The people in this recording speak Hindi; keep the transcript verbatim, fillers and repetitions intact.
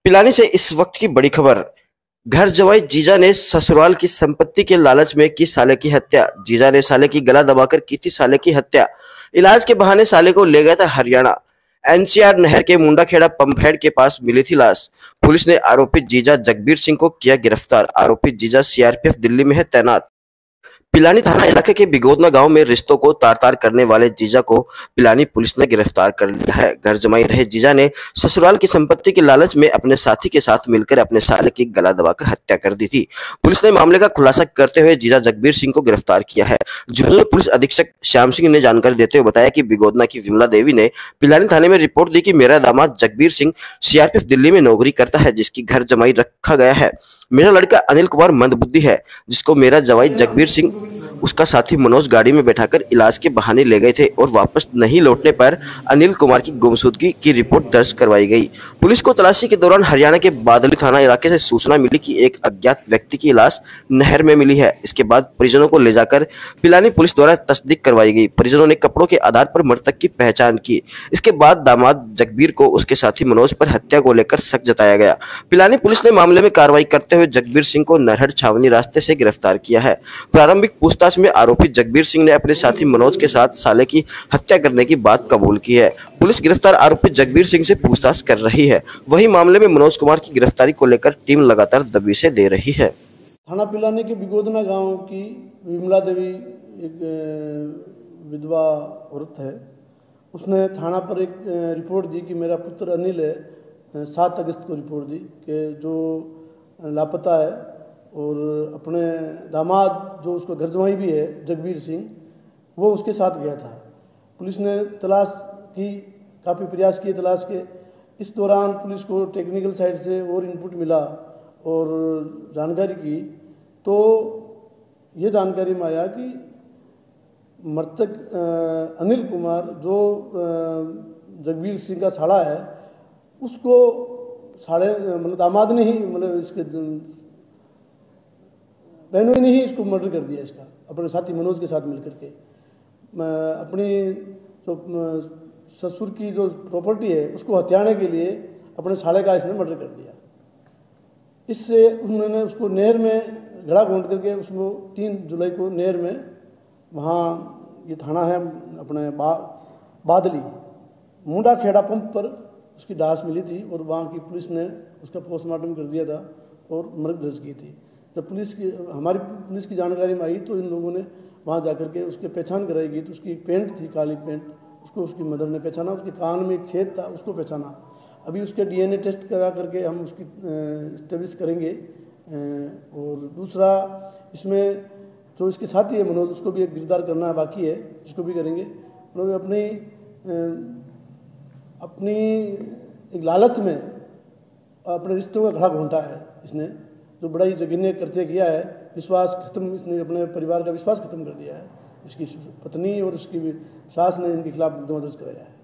पिलानी से इस वक्त की बड़ी खबर। घर जवाई जीजा ने ससुराल की संपत्ति के लालच में की साले की हत्या। जीजा ने साले की गला दबाकर की थी साले की हत्या। इलाज के बहाने साले को ले गया था हरियाणा। एनसीआर नहर के मुंडाखेड़ा पंपहेड के पास मिली थी लाश। पुलिस ने आरोपित जीजा जगबीर सिंह को किया गिरफ्तार। आरोपित जीजा सीआरपीएफ दिल्ली में है तैनात। पिलानी थाना इलाके के बिगोदना गांव में रिश्तों को तार-तार करने वाले जीजा को पिलानी पुलिस ने गिरफ्तार कर लिया है। घर जमाई रहे जीजा ने ससुराल की संपत्ति के लालच में अपने साथी के साथ मिलकर अपने साले की गला दबाकर हत्या कर दी थी। पुलिस ने मामले का खुलासा करते हुए जीजा जगबीर सिंह को गिरफ्तार किया है। झुंझुनू पुलिस अधीक्षक श्याम सिंह ने जानकारी देते हुए बताया कि बिगोदना की विमला देवी ने पिलानी थाने में रिपोर्ट दी कि मेरा दामाद जगबीर सिंह सीआरपीएफ दिल्ली में नौकरी करता है, जिसकी घर जमाई रखा गया है। मेरा लड़का अनिल कुमार मंदबुद्धि है, जिसको मेरा जवाई जगबीर सिंह उसका साथी मनोज गाड़ी में बैठाकर इलाज के बहाने ले गए थे और वापस नहीं लौटने पर अनिल कुमार की गुमशुदगी की रिपोर्ट दर्ज करवाई गई। पुलिस को तलाशी के दौरान हरियाणा के बादली थाना इलाके से सूचना मिली कि एक अज्ञात व्यक्ति की लाश नहर में मिली है। इसके बाद परिजनों को ले जाकर पिलानी पुलिस द्वारा तस्दीक करवाई गई। परिजनों ने कपड़ों के आधार पर मृतक की पहचान की। इसके बाद दामाद जगबीर को उसके साथी मनोज पर हत्या को लेकर शक जताया गया। पिलानी पुलिस ने मामले में कार्रवाई करते हुए जगबीर सिंह को नरहर छावनी रास्ते से गिरफ्तार किया है। प्रारंभिक पूछताछ में आरोपी जगबीर सिंह ने अपने साथी मनोज के साथ साले की हत्या करने की बात कबूल की है। पुलिस गिरफ्तार आरोपी जगबीर सिंह से पूछताछ कर रही है। वहीं मामले में मनोज कुमार की गिरफ्तारी को लेकर टीम लगातार दबिशें दे रही है। थाना पिलानी के बिगोदना गांव की विमला देवी एक विधवा औरत है। उसने थाना पर एक रिपोर्ट दी कि मेरा पुत्र अनिल है। सात अगस्त को रिपोर्ट दी कि जो लापता है और अपने दामाद जो उसका घर जमाई भी है जगबीर सिंह, वो उसके साथ गया था। पुलिस ने तलाश की, काफ़ी प्रयास किए तलाश के। इस दौरान पुलिस को टेक्निकल साइड से और इनपुट मिला और जानकारी की, तो ये जानकारी में आया कि मृतक अनिल कुमार जो जगबीर सिंह का साला है, उसको साले मतलब दामाद ने ही मतलब इसके बहनों ने ही इसको मर्डर कर दिया, इसका अपने साथी मनोज के साथ मिलकर के। अपनी जो ससुर की जो प्रॉपर्टी है उसको हथियाने के लिए अपने साले का इसने मर्डर कर दिया। इससे उन्होंने उसको नहर में घड़ा घोंट करके उसको तीन जुलाई को नहर में, वहाँ ये थाना है अपने बा बादली मुंडाखेड़ा पंप पर उसकी लाश मिली थी और वहाँ की पुलिस ने उसका पोस्टमार्टम कर दिया था और मृत दर्ज की थी। जब पुलिस की हमारी पुलिस की जानकारी में आई तो इन लोगों ने वहाँ जाकर के उसकी पहचान कराई गई। तो उसकी एक पेंट थी, काली पेंट, उसको उसकी मदर ने पहचाना। उसके कान में एक छेद था, उसको पहचाना। अभी उसके डीएनए टेस्ट करा करके हम उसकी स्टेब्लिश करेंगे। और दूसरा इसमें जो इसके साथी है मनोज, उसको भी एक गिरफ्तार करना है बाकी है, इसको भी करेंगे। उन्होंने अपनी अपनी एक लालच में अपने रिश्तों का घड़ा घोंटा है इसने, जो बड़ा ही जघन्य कृत्य किया है। विश्वास खत्म, इसने अपने परिवार का विश्वास खत्म कर दिया है। इसकी पत्नी और उसकी सास ने इनके खिलाफ मुकदमा दर्ज कराया है।